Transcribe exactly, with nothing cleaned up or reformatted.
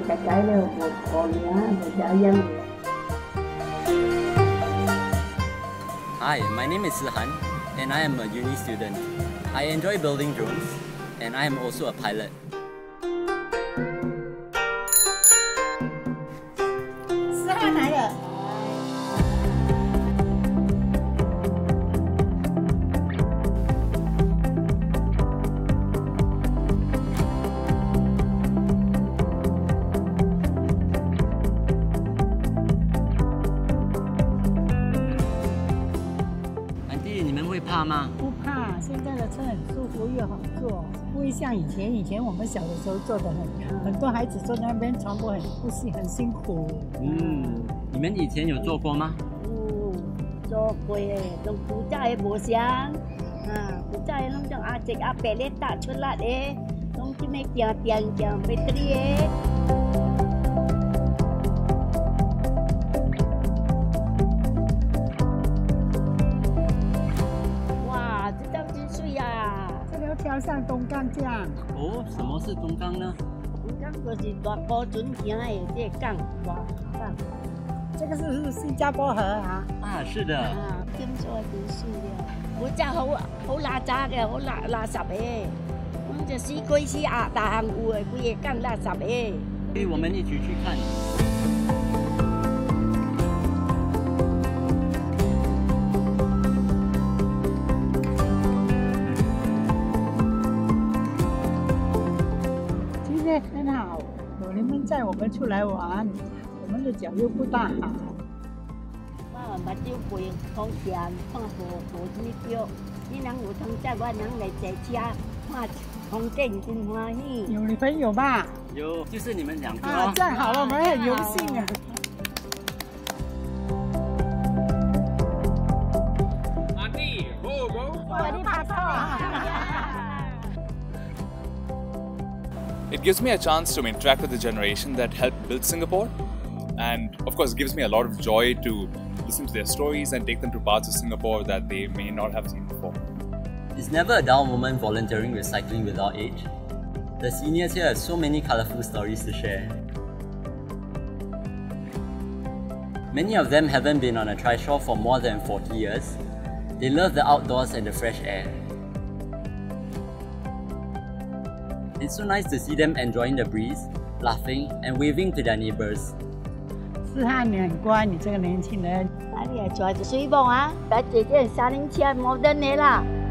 改改了我我娘我家养。 Hi, my name is Ding Sihan, and I am a uni student. I enjoy building drones, and I am also a pilot. 思翰来了。 你们会怕吗？ 不怕，现在的车很舒服又好坐，不会像以前。以前我们小的时候坐的很，很多孩子坐在那边传播很不是很辛苦。 嗯，你们以前有坐过吗？ 有做过诶，都古早的无像，啊，古早的拢种阿姐阿伯咧打出来的，拢这么行行行别的的。 跳上东港江哦，什么是东港呢？ 东港就是大埔船行的这个港，哇港。 这个是是新加坡河啊。 啊，是的。 啊，听说就是水了。古早好好垃圾嘅，好垃垃圾嘅。咁就死鬼死啊，大行有嘅，规个港垃圾嘅。 所以我们一起去看。 很好，有你们载我们出来玩，我们的脚又不大好。 我目睭背好咸，看无无指标。你人有通载我人来坐车，看风景真欢喜。 有女朋友吧？ 有，就是你们两个。 啊，这样好了，我们很荣幸啊。 阿弟，好唔好？ 我的拍拖。 It gives me a chance to interact with the generation that helped build Singapore, and of course, it gives me a lot of joy to listen to their stories and take them to parts of Singapore that they may not have seen before. It's never a dull moment volunteering with Cycling Without Age. The seniors here have so many colourful stories to share. Many of them haven't been on a trishaw for more than forty years. They love the outdoors and the fresh air. It's so nice to see them enjoying the breeze, laughing and waving to their neighbours. 思翰，你很乖，你这个年轻人。 啊，你也坐水母啊？把姐姐三轮车摩登的啦。